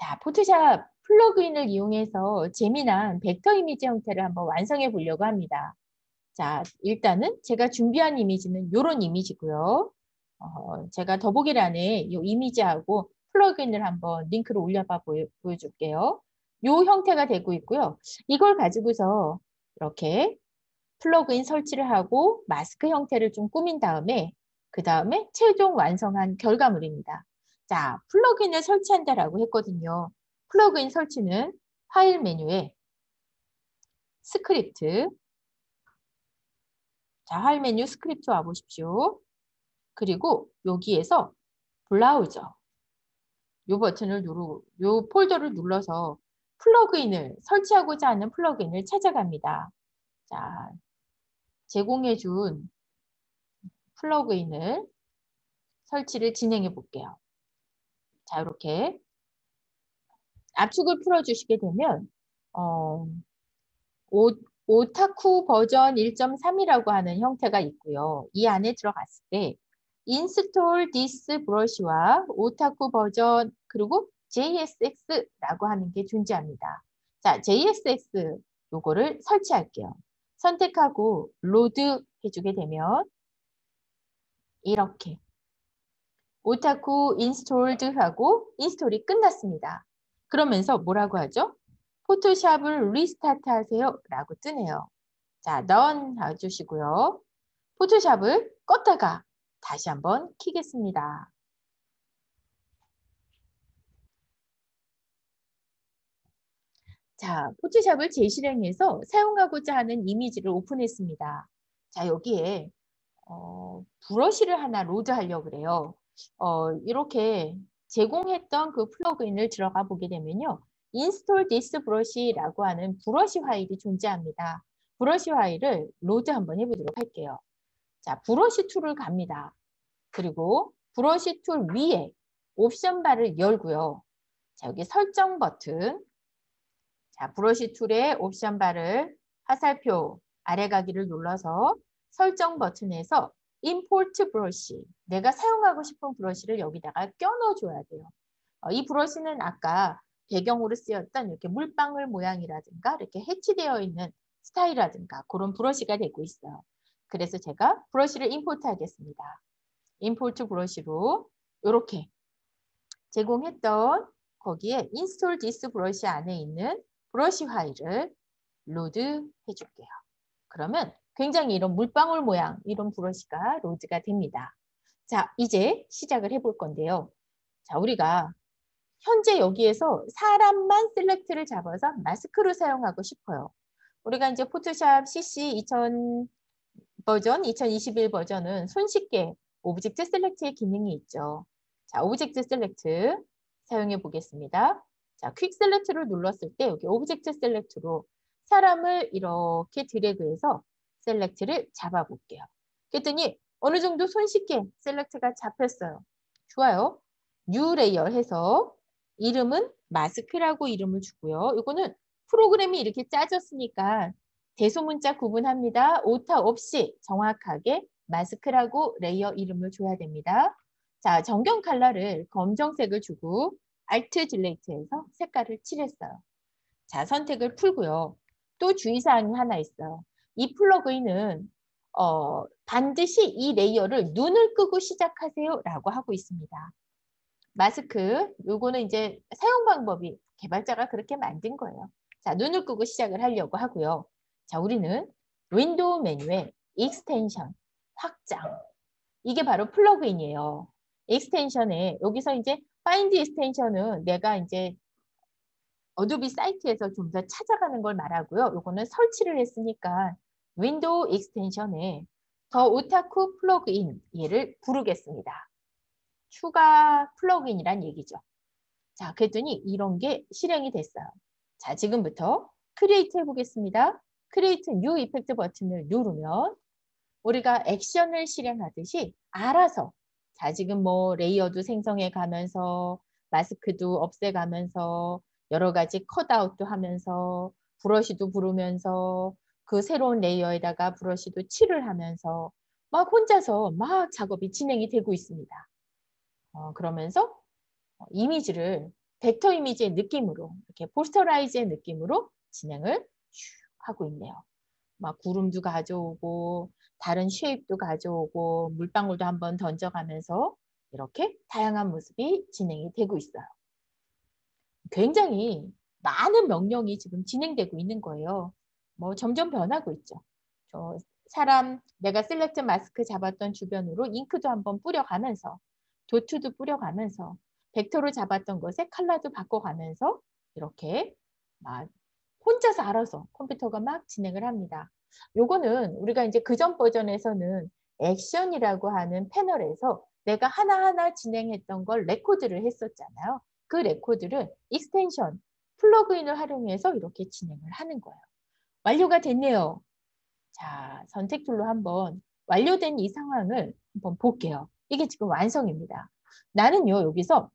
자, 포토샵 플러그인을 이용해서 재미난 벡터 이미지 형태를 한번 완성해 보려고 합니다. 자, 일단은 제가 준비한 이미지는 이런 이미지고요. 제가 더보기란에 이 이미지하고 플러그인을 한번 링크를 올려봐 보여줄게요. 이 형태가 되고 있고요. 이걸 가지고서 이렇게 플러그인 설치를 하고 마스크 형태를 좀 꾸민 다음에 그 다음에 최종 완성한 결과물입니다. 자, 플러그인을 설치한다라고 했거든요. 플러그인 설치는 파일 메뉴에 스크립트, 자, 파일 메뉴 스크립트 와보십시오. 그리고 여기에서 브라우저, 이 버튼을 누르고 이 폴더를 눌러서 플러그인을 설치하고자 하는 플러그인을 찾아갑니다. 자, 제공해준 플러그인을 설치를 진행해 볼게요. 자, 이렇게 압축을 풀어주시게 되면 오타쿠 버전 1.3이라고 하는 형태가 있고요. 이 안에 들어갔을 때 인스톨 디스 브러쉬와 오타쿠 버전 그리고 JSX라고 하는 게 존재합니다. 자, JSX 요거를 설치할게요. 선택하고 로드 해주게 되면 이렇게 오타쿠 인스톨드 하고 인스톨이 끝났습니다. 그러면서 뭐라고 하죠? 포토샵을 리스타트 하세요 라고 뜨네요. 자, 넌 해주시고요. 포토샵을 껐다가 다시 한번 켜겠습니다. 자, 포토샵을 재실행해서 사용하고자 하는 이미지를 오픈했습니다. 자, 여기에 브러쉬를 하나 로드하려고 그래요. 이렇게 제공했던 그 플러그인을 들어가 보게 되면요. Install this brush라고 하는 브러쉬 파일이 존재합니다. 브러쉬 파일을 로드 한번 해보도록 할게요. 자, 브러쉬 툴을 갑니다. 그리고 브러쉬 툴 위에 옵션 바를 열고요. 자, 여기 설정 버튼. 자, 브러쉬 툴의 옵션 바를 화살표 아래 가기를 눌러서 설정 버튼에서 임포트 브러쉬, 내가 사용하고 싶은 브러쉬를 여기다가 껴넣어줘야 돼요. 이 브러쉬는 아까 배경으로 쓰였던 이렇게 물방울 모양이라든가 이렇게 해치되어 있는 스타일이라든가 그런 브러쉬가 되고 있어요. 그래서 제가 브러쉬를 임포트 하겠습니다. 임포트 브러쉬로 이렇게 제공했던 거기에 인스톨 디스 브러쉬 안에 있는 브러쉬 파일을 로드 해줄게요. 그러면 굉장히 이런 물방울 모양 이런 브러쉬가 로드가 됩니다. 자, 이제 시작을 해볼 건데요. 자, 우리가 현재 여기에서 사람만 셀렉트를 잡아서 마스크로 사용하고 싶어요. 우리가 이제 포토샵 CC 2000 버전, 2021 버전은 손쉽게 오브젝트 셀렉트의 기능이 있죠. 자, 오브젝트 셀렉트 사용해 보겠습니다. 자, 퀵 셀렉트를 눌렀을 때 여기 오브젝트 셀렉트로 사람을 이렇게 드래그해서 셀렉트를 잡아 볼게요. 그랬더니 어느 정도 손쉽게 셀렉트가 잡혔어요. 좋아요. 뉴 레이어 해서 이름은 마스크라고 이름을 주고요. 이거는 프로그램이 이렇게 짜졌으니까 대소문자 구분합니다. 오타 없이 정확하게 마스크라고 레이어 이름을 줘야 됩니다. 자, 정경 컬러를 검정색을 주고 Alt 딜레이트해서 색깔을 칠했어요. 자, 선택을 풀고요. 또 주의사항이 하나 있어요. 이 플러그인은 반드시 이 레이어를 눈을 끄고 시작하세요 라고 하고 있습니다. 마스크, 요거는 이제 사용 방법이 개발자가 그렇게 만든 거예요. 자, 눈을 끄고 시작을 하려고 하고요. 자, 우리는 윈도우 메뉴에 익스텐션, 확장. 이게 바로 플러그인이에요. 익스텐션에 여기서 이제 파인드 익스텐션은 내가 이제 어도비 사이트에서 좀 더 찾아가는 걸 말하고요. 요거는 설치를 했으니까 윈도우 익스텐션에 더 오타쿠 플러그인 얘를 부르겠습니다. 추가 플러그인이란 얘기죠. 자, 그랬더니 이런 게 실행이 됐어요. 자, 지금부터 크리에이트 해보겠습니다. 크리에이트 뉴 이펙트 버튼을 누르면 우리가 액션을 실행하듯이 알아서 자, 지금 뭐 레이어도 생성해 가면서 마스크도 없애가면서 여러 가지 컷아웃도 하면서 브러쉬도 부르면서 그 새로운 레이어에다가 브러쉬도 칠을 하면서 막 혼자서 막 작업이 진행이 되고 있습니다. 그러면서 이미지를 벡터 이미지의 느낌으로 이렇게 포스터라이즈의 느낌으로 진행을 하고 있네요. 막 구름도 가져오고 다른 쉐입도 가져오고 물방울도 한번 던져가면서 이렇게 다양한 모습이 진행이 되고 있어요. 굉장히 많은 명령이 지금 진행되고 있는 거예요. 뭐 점점 변하고 있죠. 저 사람 내가 셀렉트 마스크 잡았던 주변으로 잉크도 한번 뿌려가면서 도트도 뿌려가면서 벡터로 잡았던 것에 컬러도 바꿔가면서 이렇게 막 혼자서 알아서 컴퓨터가 막 진행을 합니다. 요거는 우리가 이제 그전 버전에서는 액션이라고 하는 패널에서 내가 하나하나 진행했던 걸 레코드를 했었잖아요. 그 레코드를 익스텐션, 플러그인을 활용해서 이렇게 진행을 하는 거예요. 완료가 됐네요. 자, 선택 툴로 한번 완료된 이 상황을 한번 볼게요. 이게 지금 완성입니다. 나는요, 여기서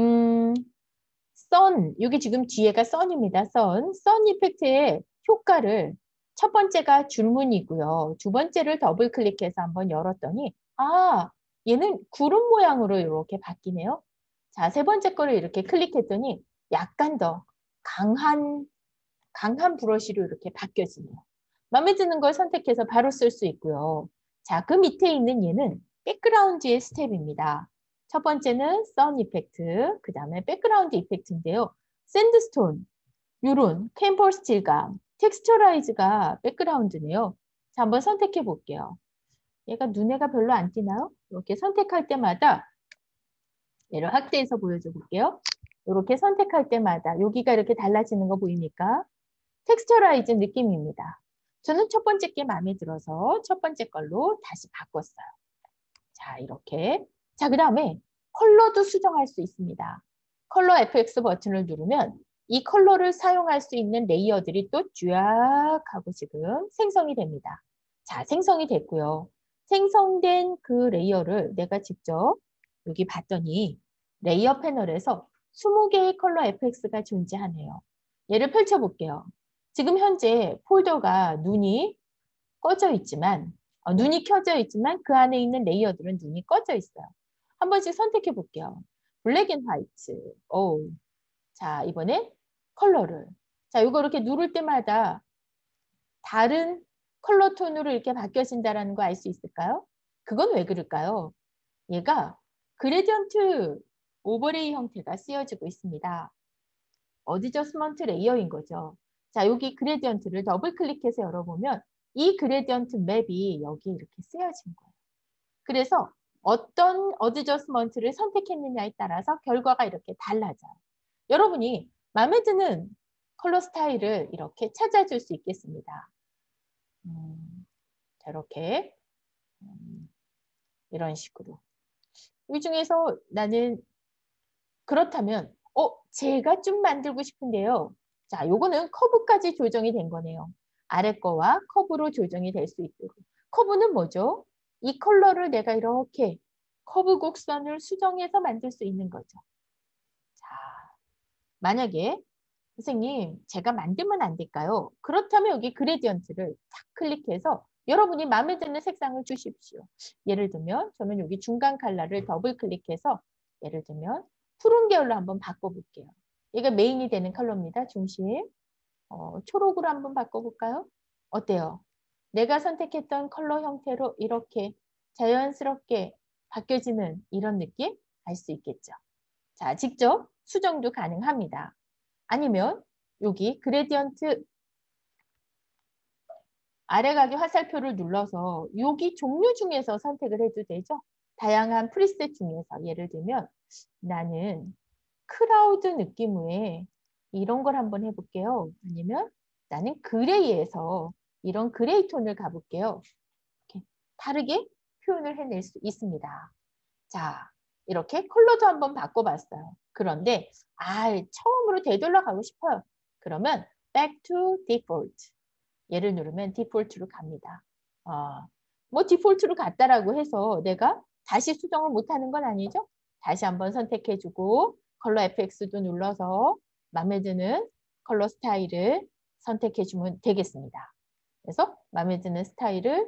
선, 여기 지금 뒤에가 선입니다. 선 이펙트의 효과를 첫 번째가 줄무늬고요. 두 번째를 더블 클릭해서 한번 열었더니 아, 얘는 구름 모양으로 이렇게 바뀌네요. 자, 세 번째 거를 이렇게 클릭했더니 약간 더 강한 브러쉬로 이렇게 바뀌어지네요. 마음에 드는 걸 선택해서 바로 쓸 수 있고요. 자, 그 밑에 있는 얘는 백그라운드의 스텝입니다. 첫 번째는 선 이펙트, 그 다음에 백그라운드 이펙트인데요. 샌드스톤, 요런 캔버스 질감, 텍스처라이즈가 백그라운드네요. 자, 한번 선택해 볼게요. 얘가 눈에가 별로 안 띄나요? 이렇게 선택할 때마다 얘를 확대해서 보여줘 볼게요. 이렇게 선택할 때마다 여기가 이렇게 달라지는 거 보입니까? 텍스처라이즈 느낌입니다. 저는 첫 번째 게 마음에 들어서 첫 번째 걸로 다시 바꿨어요. 자, 이렇게. 자, 그 다음에 컬러도 수정할 수 있습니다. 컬러 FX 버튼을 누르면 이 컬러를 사용할 수 있는 레이어들이 또 쫙 하고 지금 생성이 됩니다. 자, 생성이 됐고요. 생성된 그 레이어를 내가 직접 여기 봤더니 레이어 패널에서 20개의 컬러 FX가 존재하네요. 얘를 펼쳐볼게요. 지금 현재 폴더가 눈이 꺼져 있지만 눈이 켜져 있지만 그 안에 있는 레이어들은 눈이 꺼져 있어요. 한 번씩 선택해 볼게요. 블랙 앤 화이트. 오. 자, 이번에 컬러를. 자, 이거 이렇게 누를 때마다 다른 컬러 톤으로 이렇게 바뀌어진다는 거 알 수 있을까요? 그건 왜 그럴까요? 얘가 그레디언트 오버레이 형태가 쓰여지고 있습니다. 어드저스먼트 레이어인 거죠. 자, 여기 그레디언트를 더블 클릭해서 열어보면 이 그레디언트 맵이 여기 이렇게 쓰여진 거예요. 그래서 어떤 어드저스먼트를 선택했느냐에 따라서 결과가 이렇게 달라져요. 여러분이 마음에 드는 컬러 스타일을 이렇게 찾아줄 수 있겠습니다. 자, 이렇게 이런 식으로. 이 중에서 나는 그렇다면 제가 좀 만들고 싶은데요. 자, 요거는 커브까지 조정이 된 거네요. 아래 거와 커브로 조정이 될 수 있도록. 커브는 뭐죠? 이 컬러를 내가 이렇게 커브 곡선을 수정해서 만들 수 있는 거죠. 자, 만약에 선생님, 제가 만들면 안 될까요? 그렇다면 여기 그레디언트를 탁 클릭해서 여러분이 마음에 드는 색상을 주십시오. 예를 들면 저는 여기 중간 컬러를 더블 클릭해서 예를 들면 푸른 계열로 한번 바꿔볼게요. 얘가 메인이 되는 컬러입니다. 중심. 초록으로 한번 바꿔볼까요? 어때요? 내가 선택했던 컬러 형태로 이렇게 자연스럽게 바뀌어지는 이런 느낌 알 수 있겠죠. 자, 직접 수정도 가능합니다. 아니면 여기 그레디언트 아래 가기 화살표를 눌러서 여기 종류 중에서 선택을 해도 되죠. 다양한 프리셋 중에서 예를 들면 나는 크라우드 느낌의 이런 걸 한번 해볼게요. 아니면 나는 그레이에서 이런 그레이 톤을 가볼게요. 이렇게 다르게 표현을 해낼 수 있습니다. 자, 이렇게 컬러도 한번 바꿔봤어요. 그런데 처음으로 되돌아가고 싶어요. 그러면 back to default. 얘를 누르면 디폴트로 갑니다. 뭐 디폴트로 갔다라고 해서 내가 다시 수정을 못하는 건 아니죠? 다시 한번 선택해주고 컬러 FX도 눌러서 마음에 드는 컬러 스타일을 선택해주면 되겠습니다. 그래서 마음에 드는 스타일을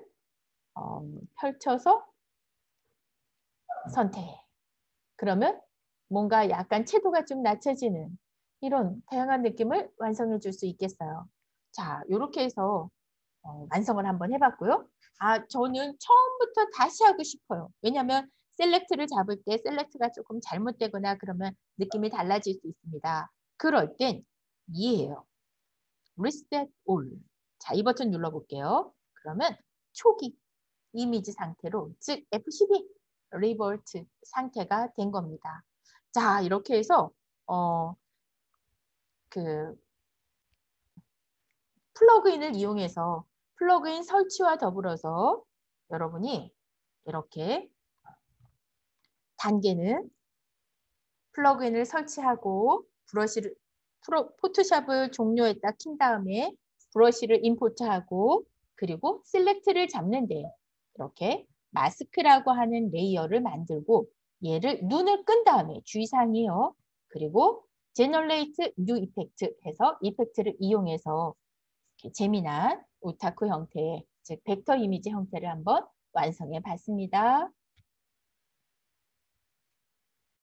펼쳐서 선택. 그러면 뭔가 약간 채도가 좀 낮춰지는 이런 다양한 느낌을 완성해 줄 수 있겠어요. 자, 요렇게 해서 완성을 한번 해봤고요. 아, 저는 처음부터 다시 하고 싶어요. 왜냐하면 셀렉트를 잡을 때 셀렉트가 조금 잘못되거나 그러면 느낌이 달라질 수 있습니다. 그럴 땐 이에요. Reset All. 자, 이 버튼 눌러볼게요. 그러면 초기 이미지 상태로, 즉 F12 리버트 상태가 된 겁니다. 자, 이렇게 해서 그 플러그인을 이용해서 플러그인 설치와 더불어서 여러분이 이렇게 단계는 플러그인을 설치하고 브러쉬를 포토샵을 종료했다 킨 다음에 브러쉬를 임포트하고 그리고 셀렉트를 잡는데 이렇게 마스크라고 하는 레이어를 만들고 얘를 눈을 끈 다음에 주의사항이에요. 그리고 제너레이트 뉴 이펙트 해서 이펙트를 이용해서 이렇게 재미난 오타쿠 형태의 즉 벡터 이미지 형태를 한번 완성해 봤습니다.